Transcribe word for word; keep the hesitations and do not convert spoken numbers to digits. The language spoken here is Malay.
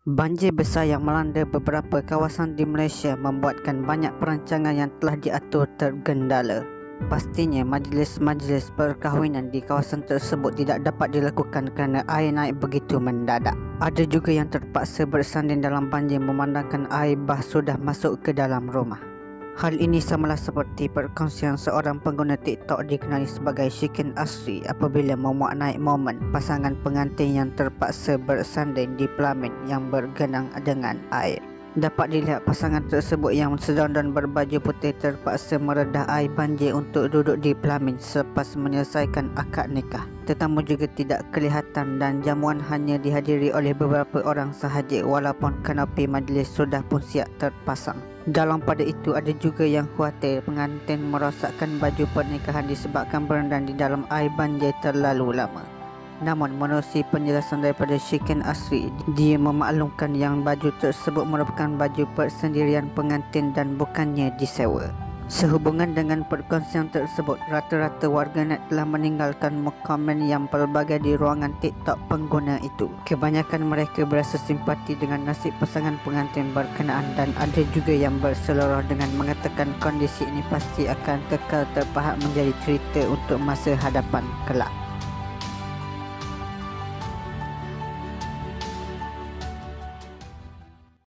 Banjir besar yang melanda beberapa kawasan di Malaysia membuatkan banyak perancangan yang telah diatur tergendala. Pastinya majlis-majlis perkahwinan di kawasan tersebut tidak dapat dilakukan kerana air naik begitu mendadak. Ada juga yang terpaksa bersanding dalam banjir memandangkan air bah sudah masuk ke dalam rumah. Hal ini samalah seperti perkongsian seorang pengguna TikTok dikenali sebagai Shikin Asri apabila memuat naik momen pasangan pengantin yang terpaksa bersanding di pelamin yang bergenang dengan air. Dapat dilihat pasangan tersebut yang sedang berbaju putih terpaksa meredah air banjir untuk duduk di pelamin selepas menyelesaikan akad nikah. Tetamu juga tidak kelihatan dan jamuan hanya dihadiri oleh beberapa orang sahaja walaupun kanopi majlis sudah pun siap terpasang. Dalam pada itu ada juga yang khawatir pengantin merosakkan baju pernikahan disebabkan berendam di dalam air banjir terlalu lama. Namun menerusi penjelasan daripada Shikin Asri, dia memaklumkan yang baju tersebut merupakan baju persendirian pengantin dan bukannya disewa. Sehubungan dengan perkongsian tersebut, rata-rata warganet telah meninggalkan komen yang pelbagai di ruangan TikTok pengguna itu. Kebanyakan mereka berasa simpati dengan nasib pasangan pengantin berkenaan dan ada juga yang berseloroh dengan mengatakan kondisi ini pasti akan kekal terpahat menjadi cerita untuk masa hadapan kelak.